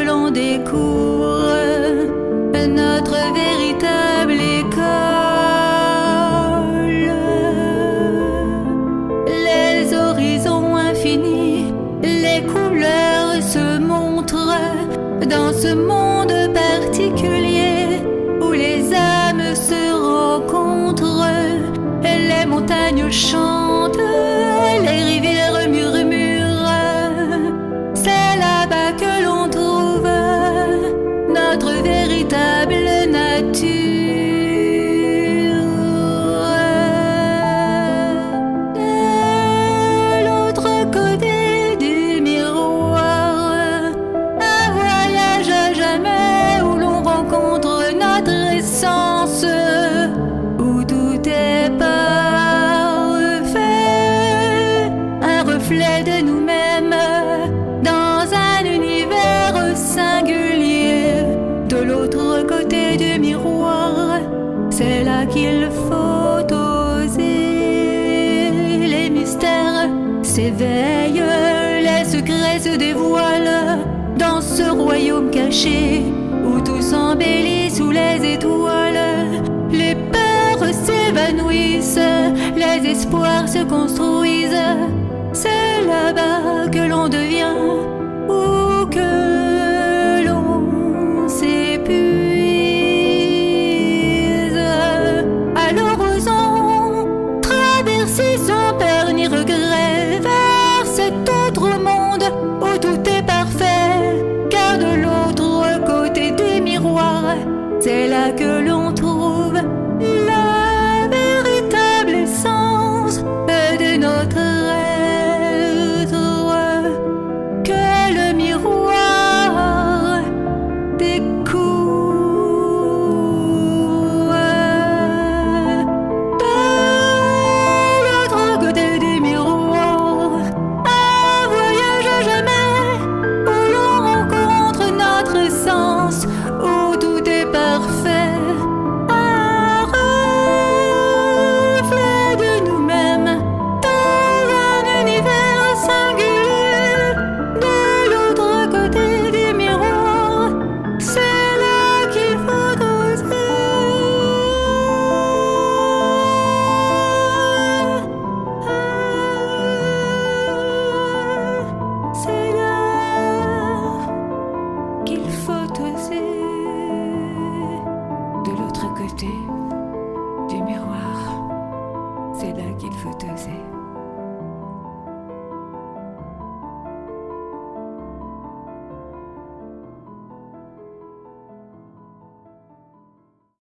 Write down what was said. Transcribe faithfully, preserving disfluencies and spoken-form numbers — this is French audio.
l'on découvre notre véritable école. Les horizons infinis, les couleurs se montrent dans ce monde particulier où les âmes se rencontrent. Les montagnes chantent, les rivières murmurent. C'est là-bas que l'on trouve notre véritable nature. De l'autre côté du miroir, un voyage à jamais où l'on rencontre notre essence, où tout est parfait, un reflet de nous-mêmes dans un univers singulier. De l'autre côté du miroir, c'est là qu'il faut oser. Les mystères s'éveillent, les secrets se dévoilent dans ce royaume caché où tout s'embellit sous les étoiles. Les peurs s'évanouissent, les espoirs se construisent. C'est là-bas que l'on devient ou que l'on s'épuise. À l'horizon, traverser sans peur ni regret vers cet autre monde où tout est parfait. Car de l'autre côté du miroir, c'est là que l'on trouve la véritable essence de notre être, que le miroir découvre. De l'autre côté du miroir, un voyage à jamais où l'on rencontre notre essence, où tout est parfait, un reflet de nous-mêmes dans un univers singulier. De l'autre côté du miroir, c'est là qu'il faut oser. C'est là qu'il faut oser. De l'autre côté du miroir, c'est là qu'il faut oser.